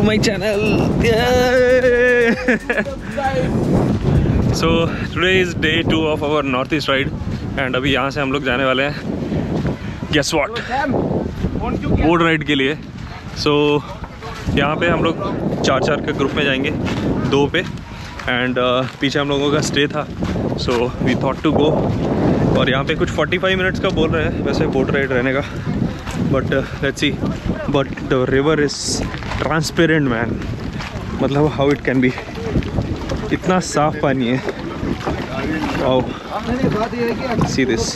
My channel. So today is day 2 of our north east ride and अभी यहाँ से हम लोग जाने वाले हैं गेस व्हाट, बोट राइड के लिए। सो यहाँ पे हम लोग 4 के ग्रुप में जाएंगे, 2 पे एंड पीछे हम लोगों का स्टे था, so we thought to go. और यहाँ पे कुछ 45 मिनट्स का बोल रहे हैं वैसे बोट राइड रहने का, but let's see. But the river is transparent man, मतलब हाउ इट कैन बी, इतना साफ पानी है। Wow, see this.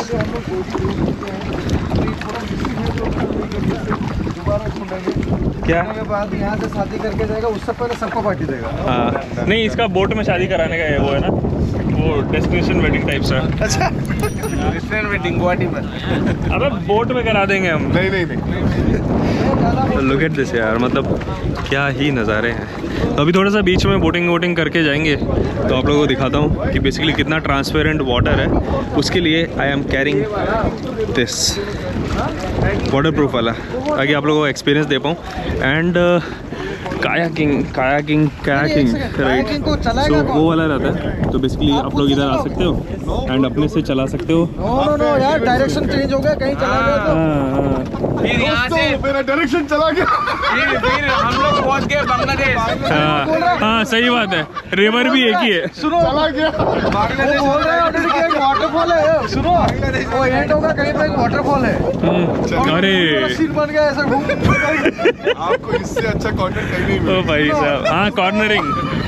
क्या बाद यहाँ से शादी करके जाएगा, उससे पहले सबको पार्टी देगा। हाँ, नहीं इसका बोट में शादी कराने का है, वो है ना, वो डेस्टिनेशन वेडिंग टाइप सा। अच्छा, डेस्टिनेशन वेडिंग गुवाहाटी में। अबे बोट में करा देंगे हम। नहीं। लुक एट दिस यार, मतलब क्या ही नज़ारे हैं। तो अभी थोड़ा सा बीच में बोटिंग करके जाएंगे, तो आप लोगों को दिखाता हूँ कि बेसिकली कितना ट्रांसपेरेंट वाटर है। उसके लिए I am carrying this waterproof वाला, ताकि आप लोगों को एक्सपीरियंस दे पाऊँ। एंड कायाकिंग राइट, सो वो वाला रहता है। तो बेसिकली आप लोग इधर आ सकते हो एंड अपने से चला सकते हो। नो यार, डायरेक्शन चेंज हो गया, कहीं चला गया तो फिर यहाँ से मेरा डायरेक्शन चला गया। फिर हम लोग पहुँच गए बांग्लादेश। हाँ सही बात है, रिवर भी एक ही है। सुनो, चला गया बांग्लादेश। बोल रहे हैं एक वाटरफॉल है, सुनो वो एंड होगा कहीं पे, एक वाटरफॉल है। अरे सीन बन गया ऐसा घूम। आपको इससे अच्छा कंटेंट कहीं नहीं ओ भाई साहब, हाँ कॉर्नरिंग।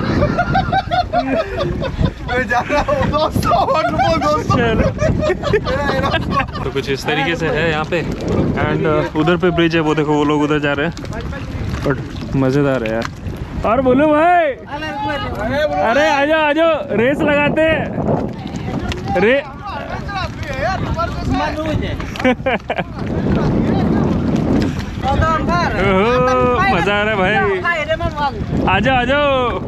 मैं जा रहा हूँ दोस्तों। तो कुछ इस तरीके से है यहाँ पे। एंड उधर पे ब्रिज है, वो देखो वो लोग उधर जा रहे हैं, बट मज़ेदार है यार। और बोलो भाई, अरे आजो रेस लगाते हैं रे। मजा आ रहा है भाई, आजो।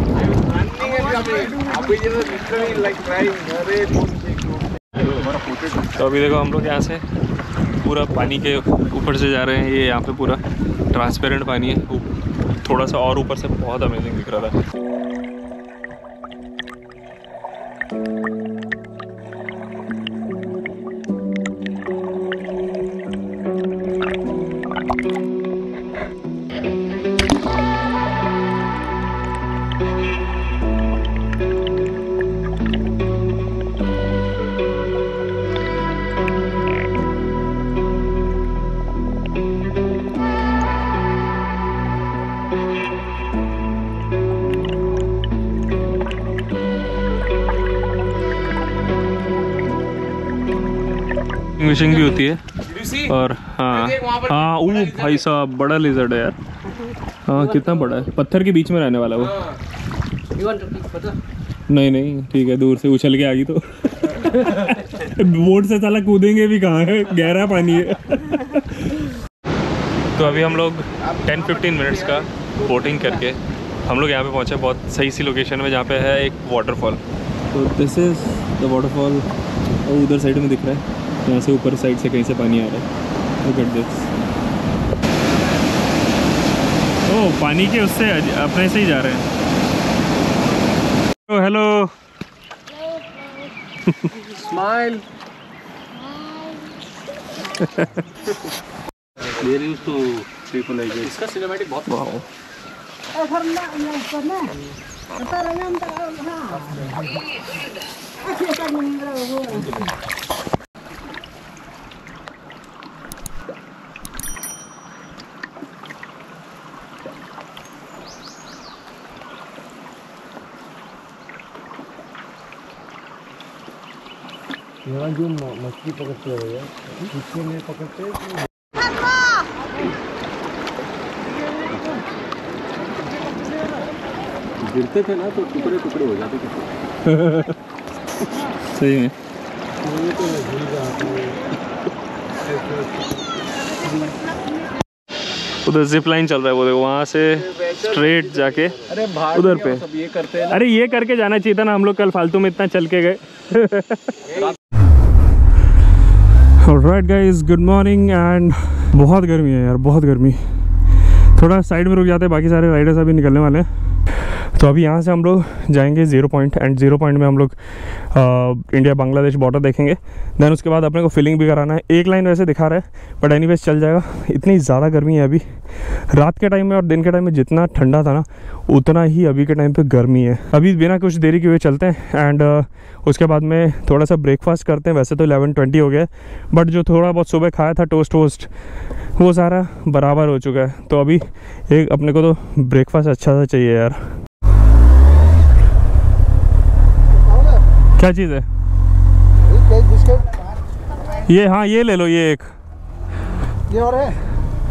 तो अभी देखो हम लोग यहाँ से पूरा पानी के ऊपर से जा रहे हैं। ये यहाँ पे पूरा ट्रांसपेरेंट पानी है, थोड़ा सा और ऊपर से बहुत अमेजिंग दिख रहा था। फिशिंग भी होती है। और हाँ, वो भाई साहब बड़ा लिजर्ड है यार। हाँ कितना बड़ा है, पत्थर के बीच में रहने वाला वो। नहीं ठीक है, दूर से उछल के आ गई तो बोट से साला कूदेंगे भी कहाँ है, गहरा पानी है। तो अभी हम लोग 10-15 मिनट्स का बोटिंग करके हम लोग यहाँ पे पहुँचे, बहुत सही सी लोकेशन में, जहाँ पे है एक वाटरफॉल। तो दिस इज़ द वाटरफॉल, और उधर साइड में दिख रहा है, यहाँ से ऊपर साइड से कहीं से पानी आ रहा है। Look at this. ओह, पानी के उससे अपने से ही जा रहे हैं। Hello smile. इसका सिनेमैटिक बहुत वाओ। यहाँ जो मछली पकड़ते हो यार, किससे नहीं पकड़ते। गिरते थे ना तो टुकड़े हो जाते थे। सही है। उधर जिप लाइन चल रहा है, वो देखो, वहाँ से स्ट्रेट जाके उधर पे। ये करते हैं। अरे ये करके जाना चाहिए था ना, हम लोग कल फालतू में इतना चल के गए। Alright guys, good morning. And बहुत गर्मी है यार, बहुत गर्मी। थोड़ा साइड में रुक जाते हैं, बाकी सारे राइडर्स अभी निकलने वाले हैं। तो अभी यहाँ से हम लोग जाएंगे 0 पॉइंट, एंड 0 पॉइंट में हम लोग इंडिया बांग्लादेश बॉर्डर देखेंगे। देन उसके बाद अपने को फिलिंग भी कराना है। एक लाइन वैसे दिखा रहा है बट एनीवेज चल जाएगा। इतनी ज़्यादा गर्मी है अभी, रात के टाइम में और दिन के टाइम में जितना ठंडा था ना उतना ही अभी के टाइम पे गर्मी है। अभी बिना कुछ देरी के हुए चलते हैं एंड उसके बाद में थोड़ा सा ब्रेकफास्ट करते हैं। वैसे तो 11:20 हो गया है बट जो थोड़ा बहुत सुबह खाया था टोस्ट वोस्ट वो सारा बराबर हो चुका है। तो अभी एक अपने को तो ब्रेकफास्ट अच्छा सा चाहिए यार। क्या चीज़ है ये? हाँ ये ले लो, ये एक ये और है।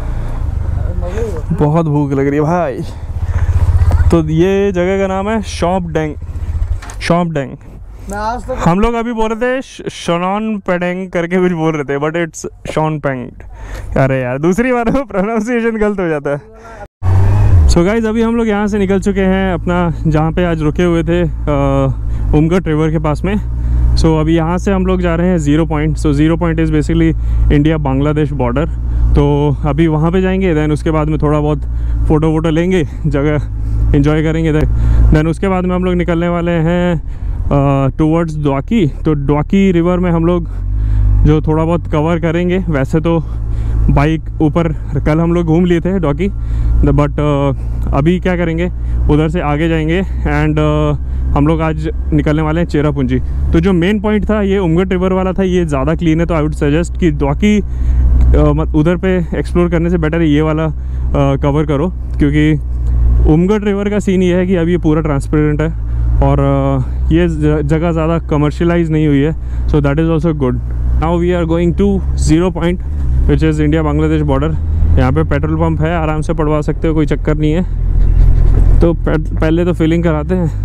बहुत भूख लग रही है भाई। तो ये जगह का नाम है शॉम्पडेंग। शॉम्पडेंग मैं आज तक हम लोग अभी बोल रहे थे शनॉन पेडेंग करके कुछ बोल रहे थे बट इट्स शॉम्पडेंग। अरे यार दूसरी बार में प्रोनाउंसिएशन गलत हो जाता है। सो गाइज अभी हम लोग यहाँ से निकल चुके हैं अपना जहाँ पे आज रुके हुए थे उमगट रिवर के पास में। सो अभी यहाँ से हम लोग जा रहे हैं 0 point. So 0 point is basically India Bangladesh border. तो अभी वहाँ पे जाएंगे, देन उसके बाद में थोड़ा बहुत फ़ोटो वोटो लेंगे, जगह एंजॉय करेंगे। देन उसके बाद में हम लोग निकलने वाले हैं टूवर्ड्स द्वाकी। तो द्वाकी रिवर में हम लोग जो थोड़ा बहुत कवर करेंगे। वैसे तो बाइक ऊपर कल हम लोग घूम लिए थे द्वाकी, बट अभी क्या करेंगे उधर से आगे जाएंगे एंड हम लोग आज निकलने वाले हैं चेरापूंजी। तो जो मेन पॉइंट था ये उमगट रिवर वाला था, ये ज़्यादा क्लीन है। तो आई वुड सजेस्ट कि द्वाकी उधर पे एक्सप्लोर करने से बेटर ये वाला कवर करो, क्योंकि उमगट रिवर का सीन ये है कि अभी ये पूरा ट्रांसपेरेंट है और ये जगह ज़्यादा कमर्शलाइज नहीं हुई है। So that is also good. Now we are going to 0 point which is India Bangladesh border. यहाँ पे पेट्रोल पंप है, आराम से पड़वा सकते हो, कोई चक्कर नहीं है। तो पहले तो फिलिंग कराते हैं।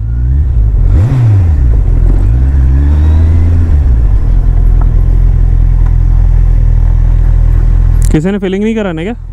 किसी ने फिलिंग नहीं कराने क्या?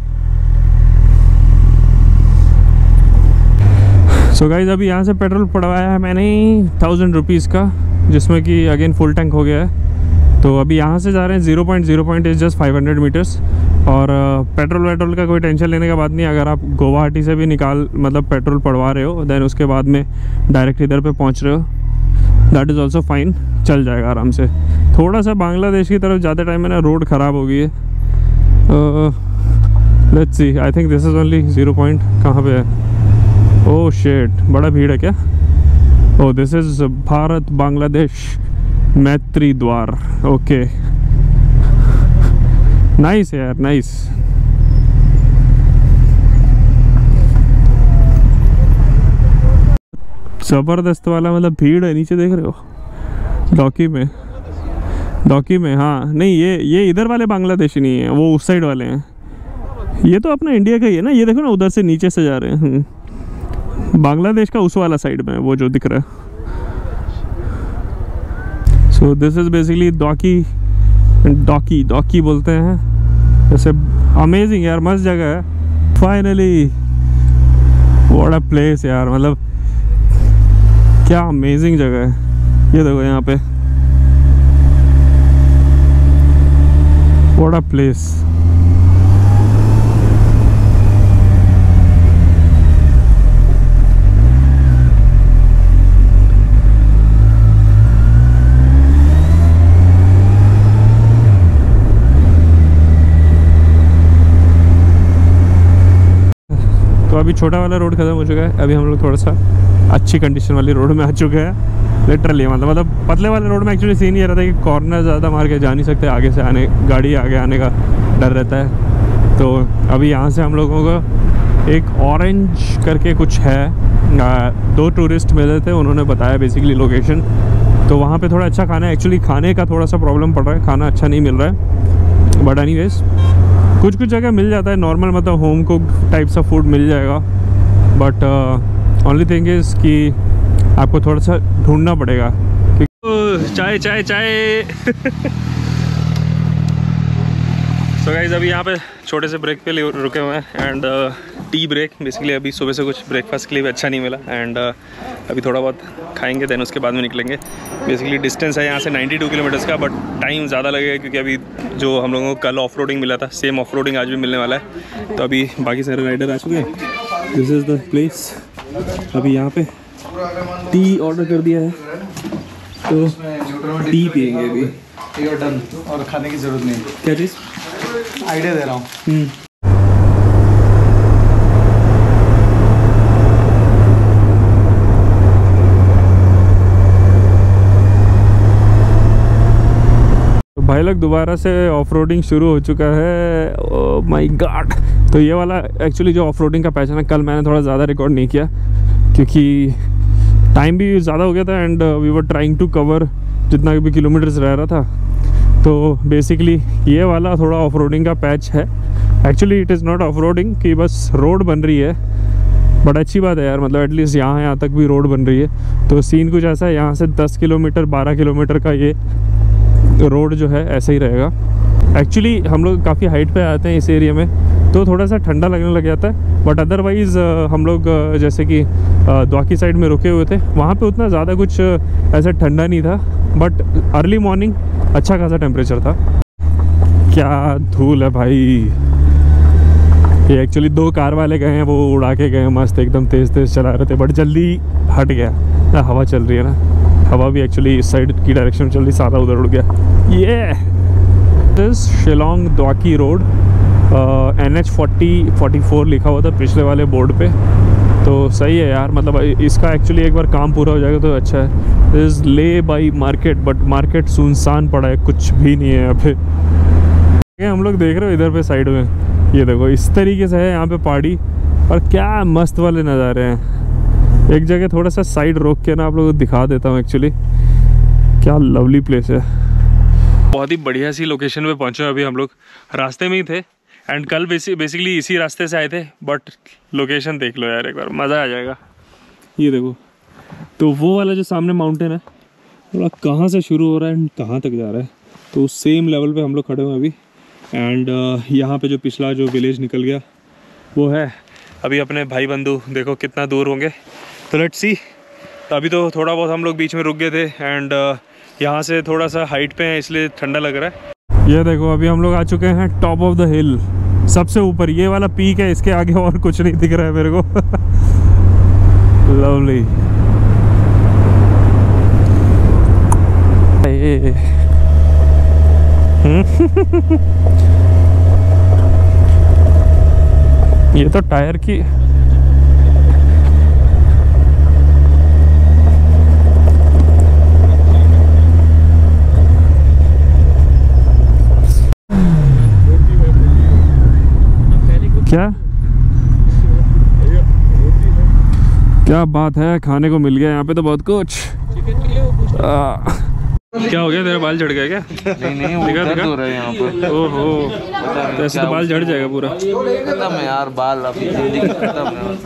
सो गाइज अभी यहाँ से पेट्रोल पड़वाया है मैंने 1000 रुपीज़ का, जिसमें कि अगेन फुल टैंक हो गया है। तो अभी यहाँ से जा रहे हैं 0 point. 0 point is just 500 metres. और पेट्रोल वेट्रोल का कोई टेंशन लेने का बात नहीं। अगर आप गुवाहाटी से भी मतलब पेट्रोल पड़वा रहे हो, देन उसके बाद में डायरेक्ट इधर पे पहुँच रहे हो, दैट इज़ ऑल्सो फाइन, चल जाएगा आराम से। थोड़ा सा बांग्लादेश की तरफ जाते टाइम में ना रोड ख़राब हो गई है। Let's see, I think this is only 0 point. कहाँ पे है? ओह शिट, बड़ा भीड़ है क्या? Oh this is Bharat Bangladesh Maitri Dwar. Okay nice यार, नाइस। ज़बरदस्त वाला मतलब भीड़ है, नीचे देख रहे हो डॉकी में। हाँ नहीं, ये इधर वाले बांग्लादेशी नहीं है, वो उस साइड वाले हैं। ये तो अपना इंडिया का ही है ना, ये देखो ना उधर से नीचे से जा रहे हैं। बांग्लादेश का उस वाला साइड में वो जो दिख रहा है। So this is basically Dawki बोलते हैं जैसे। अमेजिंग यार, मस्त जगह है। फाइनली व्हाट अ प्लेस यार, मतलब क्या अमेजिंग जगह है। ये देखो यहाँ पे, व्हाट अ प्लेस। तो अभी छोटा वाला रोड ख़त्म हो चुका है। अभी हम लोग थोड़ा सा अच्छी कंडीशन वाली रोड में आ चुके हैं। लिटरली मतलब पतले वाले रोड में एक्चुअली सीन ये रहता है कि कॉर्नर ज़्यादा मार के जा नहीं सकते, आगे से गाड़ी आगे आने का डर रहता है। तो अभी यहाँ से हम लोगों को एक ऑरेंज करके कुछ है, 2 टूरिस्ट मिले थे, उन्होंने बताया बेसिकली लोकेशन। तो वहाँ पे थोड़ा अच्छा खाना है। एक्चुअली खाने का थोड़ा सा प्रॉब्लम पड़ रहा है, खाना अच्छा नहीं मिल रहा है, बट एनीवेज कुछ जगह मिल जाता है नॉर्मल, मतलब home cooked types of food मिल जाएगा। बट ओनली थिंग इज़ कि आपको थोड़ा सा ढूंढना पड़ेगा। चाय चाय चाय। सो गाइस अभी यहाँ पे छोटे से ब्रेक पे रुके हुए हैं एंड टी ब्रेक। बेसिकली अभी सुबह से कुछ ब्रेकफास्ट के लिए भी अच्छा नहीं मिला एंड अभी थोड़ा बहुत खाएंगे देन उसके बाद में निकलेंगे। बेसिकली डिस्टेंस है यहाँ से 92 किलोमीटर्स का, बट टाइम ज़्यादा लगेगा क्योंकि अभी जो हम लोगों को कल ऑफ रोडिंग मिला था सेम ऑफ रोडिंग आज भी मिलने वाला है। तो अभी बाकी सारे राइडर आ चुके हैं। This is the place. अभी यहाँ पे टी ऑर्डर कर दिया है तो टी पियेंगे अभी। डन, और खाने की जरूरत नहीं। क्या चीज़? आइडिया दे रहा हूँ। भाई लोग दोबारा से ऑफ रोडिंग शुरू हो चुका है। Oh my God. तो ये वाला एक्चुअली जो ऑफ रोडिंग का पैशन है, कल मैंने थोड़ा ज़्यादा रिकॉर्ड नहीं किया क्योंकि टाइम भी ज़्यादा हो गया था and we were trying to cover जितना भी किलोमीटर्स रह रहा था। तो बेसिकली ये वाला थोड़ा ऑफ रोडिंग का पैच है। Actually it is not off roading कि बस रोड बन रही है, बट अच्छी बात है यार, मतलब एटलीस्ट यहाँ तक भी रोड बन रही है। तो सीन कुछ ऐसा है, यहाँ से 10 किलोमीटर 12 किलोमीटर का ये रोड जो है ऐसे ही रहेगा। एक्चुअली हम लोग काफ़ी हाइट पे आते हैं इस एरिया में तो थोड़ा सा ठंडा लगने लग जाता है, बट अदरवाइज़ हम लोग जैसे कि द्वाकी साइड में रुके हुए थे वहाँ पे उतना ज़्यादा कुछ ऐसा ठंडा नहीं था, बट अर्ली मॉर्निंग अच्छा खासा टेम्परेचर था। क्या धूल है भाई। ये एक्चुअली 2 कार वाले गए हैं, वो उड़ा के गए मस्त एकदम तेज़ चला रहे थे, बट जल्दी हट गया ना। हवा चल रही है ना, हवा भी एक्चुअली इस साइड की डायरेक्शन में चल रही, सारा उधर उड़ गया। ये दिस शिलोंग द्वाकी रोड NH4044 लिखा हुआ था पिछले वाले बोर्ड पे। तो सही है यार, मतलब इसका एक्चुअली एक बार काम पूरा हो जाएगा तो अच्छा है। दिस ले बाई मार्केट, बट मार्केट सुनसान पड़ा है, कुछ भी नहीं है यहाँ पे। हम लोग देख रहे हो इधर पे साइड में, ये देखो इस तरीके से है यहाँ पे पहाड़ी, और क्या मस्त वाले नज़ारे हैं। एक जगह थोड़ा सा साइड रोक के ना आप लोगों को दिखा देता हूँ एक्चुअली, क्या लवली प्लेस है। बहुत ही बढ़िया सी लोकेशन पे पहुँचे अभी हम लोग, रास्ते में ही थे एंड कल बेसिकली इसी रास्ते से आए थे, बट लोकेशन देख लो यार एक बार, मज़ा आ जाएगा। ये देखो, तो वो वाला जो सामने माउंटेन है थोड़ा कहाँ से शुरू हो रहा है एंड कहाँ तक जा रहा है, तो सेम लेवल पे हम लोग खड़े हुए हैं अभी। एंड यहाँ पे जो पिछला जो विलेज निकल गया वो है। अभी अपने भाई बंधु देखो कितना दूर होंगे, तो लेट्स सी। तो अभी तो थोड़ा बहुत हम लोग बीच में रुक गए थे एंड यहाँ से थोड़ा सा हाइट पे है इसलिए ठंडा लग रहा है। ये देखो अभी हम लोग आ चुके हैं टॉप ऑफ द हिल, सबसे ऊपर ये वाला पीक है, इसके आगे और कुछ नहीं दिख रहा है मेरे को। लवली। ये तो टायर की क्या बात है, खाने को मिल गया यहाँ पे तो बहुत कुछ। क्या हो गया, तेरा बाल झड़ गया क्या? नहीं वो दर्द हो रहा है यहाँ पर। ओहो, तो ऐसे तो बाल झड़ जाएगा पूरा। खत्म है यार बाल, अभी जिंदगी खत्म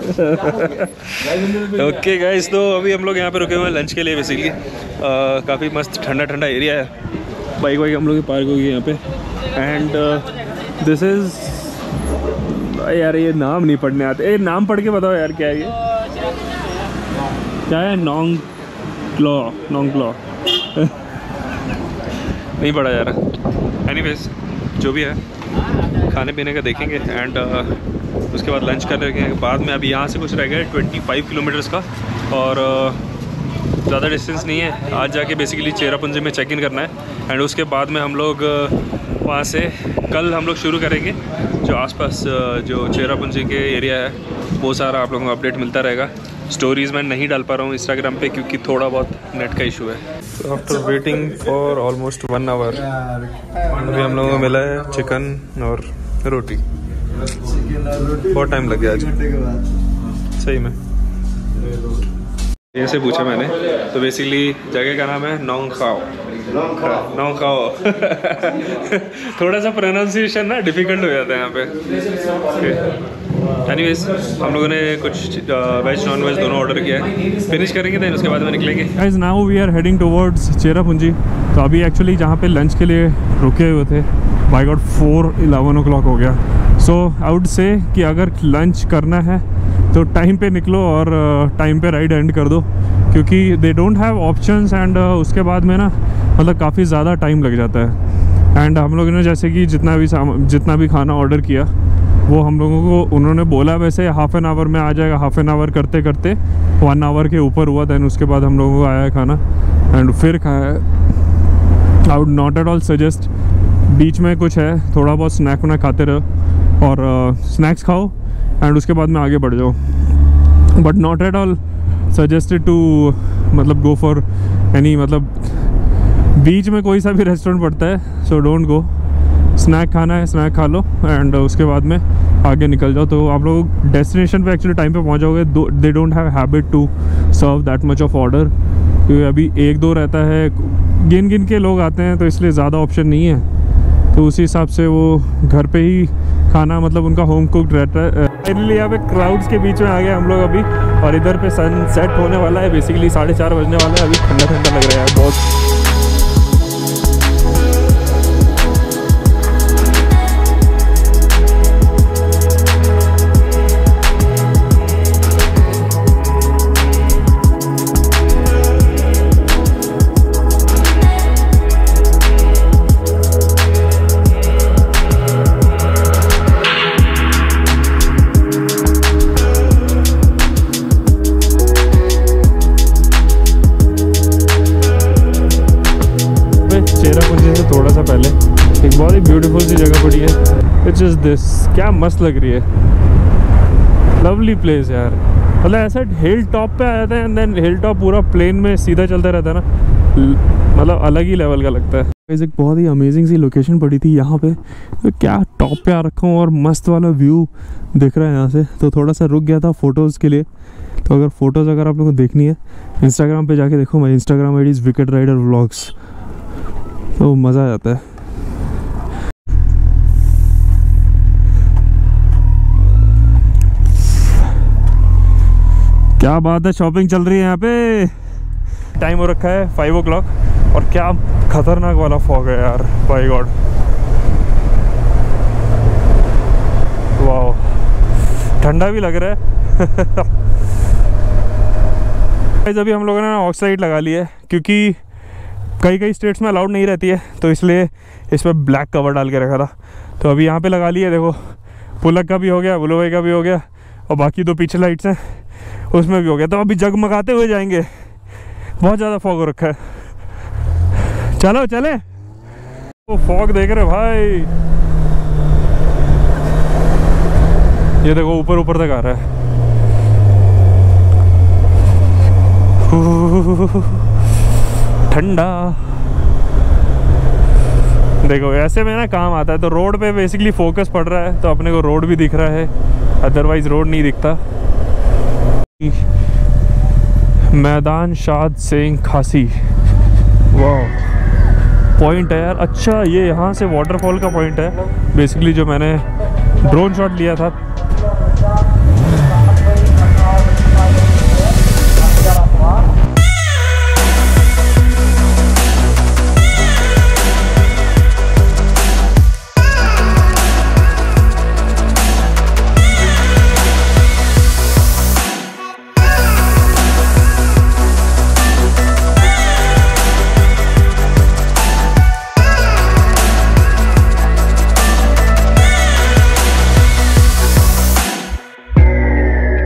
है। ओके गाइस, तो अभी हम लोग यहाँ पे रुके हुए हैं लंच के लिए। बेसिकली काफ़ी मस्त ठंडा ठंडा एरिया है, बाइक वाइक हम लोग की पार्क होगी यहाँ पे। एंड दिस इज़, यार ये नाम नहीं पढ़ने आते, ये नाम पढ़ के बताओ यार क्या है ये, क्या है? नोंग क्लॉ नहीं पढ़ा जा रहा। एनीवेज जो भी है खाने पीने का देखेंगे एंड उसके बाद लंच कर लेंगे बाद में। अभी यहाँ से कुछ रह गया 25 किलोमीटर्स का, और ज़्यादा डिस्टेंस नहीं है। आज जाके बेसिकली चेरापूंजी में चेक इन करना है एंड उसके बाद में हम लोग वहाँ से कल हम लोग शुरू करेंगे। जो आसपास जो चेरापूंजी के एरिया है वो सारा आप लोगों को अपडेट मिलता रहेगा। स्टोरीज़ मैं नहीं डाल पा रहा हूँ इंस्टाग्राम पे क्योंकि थोड़ा बहुत नेट का इशू है। After waiting for almost 1 hour अभी हम लोगों को मिला है चिकन और रोटी। बहुत टाइम लग गया आज सही में। ये से पूछा मैंने, तो बेसिकली जगह का नाम है नोंग खाओ। थोड़ा सा प्रोनाउंसिएशन ना डिफिकल्ट हो जाता है यहाँ पे। एनीवेज हम लोगों ने कुछ वेज नॉन वेज दोनों ऑर्डर किया है, फिनिश करेंगे देन उसके बाद में निकलेंगे। Guys now we are heading towards Cherrapunji. तो अभी एक्चुअली जहाँ पे लंच के लिए रुके हुए थे, बाय गॉड 4:11 o'clock हो गया। सो आई वुड से कि अगर लंच करना है तो टाइम पे निकलो और टाइम पे राइड एंड कर दो, क्योंकि they don't have options and उसके बाद में ना मतलब काफ़ी ज़्यादा टाइम लग जाता है। एंड हम लोगों ने जैसे कि जितना भी खाना ऑर्डर किया वो हम लोगों को उन्होंने बोला वैसे हाफ़ एन आवर में आ जाएगा। हाफ़ एन आवर करते करते 1 hour के ऊपर हुआ, दैन उसके बाद हम लोगों को आया खाना एंड फिर खाया। I would not at all suggest, बीच में कुछ है थोड़ा बहुत स्नैक वनैक खाते रहो और स्नैक्स खाओ एंड उसके बाद में आगे बढ़ जाओ, but not at all suggested to मतलब गो फॉर एनी, मतलब बीच में कोई सा भी रेस्टोरेंट पड़ता है सो डोंट गो। स्नैक खाना है स्नैक खा लो एंड उसके बाद में आगे निकल जाओ, तो आप लोग डेस्टिनेशन पे एक्चुअली टाइम पे पहुंच जाओगे। They don't have habit to serve that much of order, क्योंकि अभी 1-2 रहता है, गिन गिन के लोग आते हैं तो इसलिए ज़्यादा ऑप्शन नहीं है। तो उसी हिसाब से वो घर पे ही खाना मतलब उनका होम कुक्ड रहता है। फाइनली यहाँ पे क्राउड्स के बीच में आ गए हम लोग अभी, और इधर पे सन सेट होने वाला है, बेसिकली 4:30 बजने वाला है। अभी ठंडा ठंडा लग रहा है बहुत। चेरापूंजी से थोड़ा सा पहले एक बहुत ही ब्यूटीफुल सी जगह पड़ी है, विच इज़ दिस। क्या मस्त लग रही है, लवली प्लेस यार। मतलब ऐसा हिल टॉप पे आ जाते हैं एंड देन हिल टॉप पूरा प्लेन में सीधा चलता रहता है ना, मतलब अलग ही लेवल का लगता है। एक बहुत ही अमेजिंग सी लोकेशन पड़ी थी यहाँ पे, तो क्या टॉप पे आ रखा हूँ और मस्त वाला व्यू दिख रहा है यहाँ से। तो थोड़ा सा रुक गया था फ़ोटोज़ के लिए, तो अगर फ़ोटोज़ अगर आप लोगों को देखनी है इंस्टाग्राम पे जाके देखो, मैं Instagram ID is wicket rider vlogs, तो मज़ा आ जाता है। क्या बात है, शॉपिंग चल रही है यहाँ पे। टाइम हो रखा है 5 o'clock और क्या खतरनाक वाला फॉग है यार, बाय गॉड। वाह, ठंडा भी लग रहा है। अभी हम लोगों ने ऑक्साइड लगा ली है, क्योंकि कई स्टेट्स में अलाउड नहीं रहती है, तो इसलिए इस पर ब्लैक कवर डाल के रखा था। तो अभी यहाँ पे लगा लिया, देखो पुलक का भी हो गया, बुलो भाई का भी हो गया, और बाकी 2 पीछे लाइट्स हैं उसमें भी हो गया। तो अभी जगमगाते हुए जाएंगे, बहुत ज़्यादा फॉग हो रखा है। चलो चले, वो फॉग देख रहे भाई, ये देखो ऊपर ऊपर तक आ रहा है। ठंडा, देखो ऐसे में ना काम आता है। तो रोड पे बेसिकली फोकस पड़ रहा है, तो अपने को रोड भी दिख रहा है, अदरवाइज रोड नहीं दिखता। मैदान शाद सिंह खासी, वाह पॉइंट है यार। अच्छा, ये यहाँ से वाटरफॉल का पॉइंट है बेसिकली, जो मैंने ड्रोन शॉट लिया था